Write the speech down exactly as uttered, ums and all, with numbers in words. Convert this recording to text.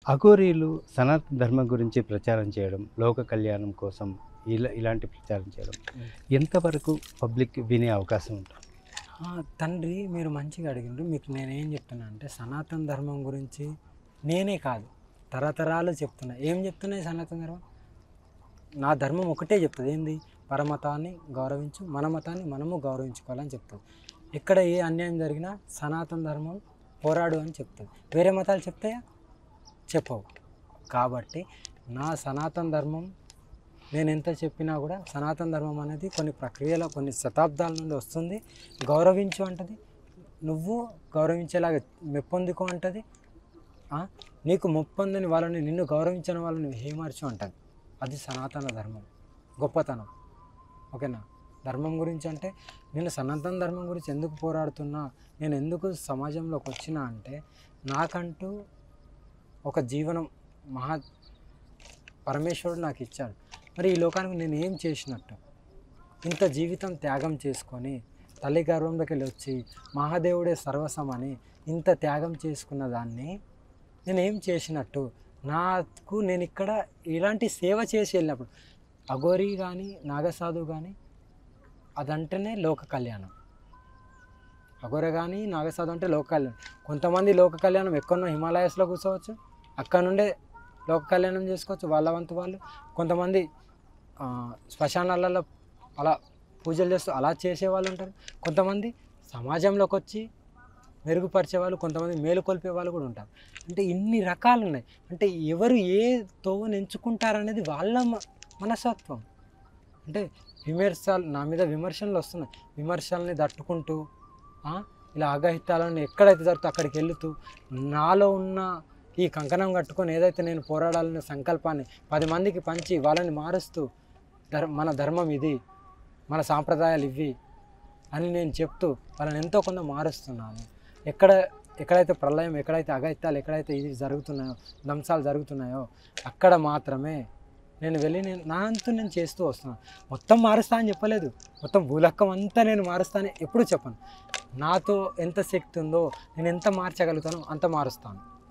అఘోరీలు సనాతన ధర్మం గురించి ప్రచారం చేయడం, లోక కళ్యాణం కోసం ఇలా ఇలాంటి ప్రచారం చేయడం హ్మ్. ఎంతవరకు పబ్లిక్ వినే అవకాశం ఉంటుంది? ఆ! తండ్రి మీరు మంచిగా అడిగిండ్రు. మీకు నేనేం చెప్తున్నా అంటే సనాతన ధర్మం గురించి నేనే కాదు, తరతరాలు చెప్తున్నా. ఏం చెప్తున్నాయి సనాతన ధర్మం? నా ధర్మం ఒకటే చెప్తది. ఏంది? పరమతాన్ని గౌరవించు, మన మతాన్ని మనము గౌరవించుకోవాలని చెప్తది. ఎక్కడ ఏ అన్యాయం జరిగినా సనాతన ధర్మం పోరాడు అని చెప్తది. వేరే మతాలు చెప్తాయా? చెప్పవు. కాబట్టి నా సనాతన ధర్మం నేను ఎంత చెప్పినా కూడా సనాతన ధర్మం అనేది కొన్ని ప్రక్రియలో కొన్ని శతాబ్దాల నుండి వస్తుంది. గౌరవించు అంటది, నువ్వు గౌరవించేలాగా మెప్పొందుకో అంటది. ఆ? నీకు మొప్పొందని వాళ్ళని, నిన్ను గౌరవించిన వాళ్ళని హేమర్చు అంటది. అది సనాతన ధర్మం గొప్పతనం. ఓకేనా? ధర్మం గురించి అంటే నేను సనాతన ధర్మం గురించి ఎందుకు పోరాడుతున్నా, నేను ఎందుకు సమాజంలోకి వచ్చినా అంటే నాకంటూ ఒక జీవనం మహా పరమేశ్వరుడు నాకు ఇచ్చాడు. మరి ఈ లోకానికి నేను ఏం చేసినట్టు? ఇంత జీవితం త్యాగం చేసుకొని తల్లి గర్భంలోకి వెళ్ళి వచ్చి మహాదేవుడే సర్వసమని ఇంత త్యాగం చేసుకున్న దాన్ని నేను ఏం చేసినట్టు? నాకు నేను ఇక్కడ ఇలాంటి సేవ చేసి వెళ్ళినప్పుడు అఘోరి కానీ నాగసాధు కానీ అదంటేనే లోక కళ్యాణం. అఘోర కానీ నాగసాధు అంటే లోక కళ్యాణం. కొంతమంది లోక కళ్యాణం ఎక్కడో హిమాలయాస్లో కూర్చోవచ్చు, అక్కడ నుండే లోక కళ్యాణం చేసుకోవచ్చు వాళ్ళ వంతు వాళ్ళు. కొంతమంది శ్మశానాలలో అలా పూజలు చేస్తూ అలా చేసేవాళ్ళు ఉంటారు. కొంతమంది సమాజంలోకి వచ్చి మెరుగుపరిచే వాళ్ళు, కొంతమంది మేలుకొల్పే వాళ్ళు కూడా ఉంటారు. అంటే ఇన్ని రకాలు ఉన్నాయి. అంటే ఎవరు ఏ తోవను ఎంచుకుంటారనేది వాళ్ళ మ- మనస్తత్వం. అంటే విమర్శలు నా మీద విమర్శలు వస్తున్నాయి. విమర్శల్ని తట్టుకుంటూ ఆ, ఇలా అఘాయిత్యాలను ఎక్కడైతే జరుగుతుందో అక్కడికి వెళుతూ నాలో ఉన్న ఈ కంకణం కట్టుకొని ఏదైతే నేను పోరాడాలనే సంకల్పాన్ని పది మందికి పంచి వాళ్ళని మారుస్తూ ధర్ మన ధర్మం ఇది, మన సాంప్రదాయాలు ఇవి అని నేను చెప్తూ వాళ్ళని ఎంతో కొంత మారుస్తున్నాను. ఎక్కడ ఎక్కడైతే ప్రళయం, ఎక్కడైతే అఘాయిత్యాలు, ఎక్కడైతే ఇది జరుగుతున్నాయో, ధ్వంసాలు జరుగుతున్నాయో అక్కడ మాత్రమే నేను వెళ్ళి నేను నా అంతు నేను చేస్తూ వస్తున్నాను. మొత్తం మారుస్తా అని చెప్పలేదు, మొత్తం భూలక్కం అంతా నేను మారుస్తాను ఎప్పుడు చెప్పను. నాతో ఎంత శక్తి ఉందో నేను ఎంత మార్చగలుగుతానో అంత మారుస్తాను.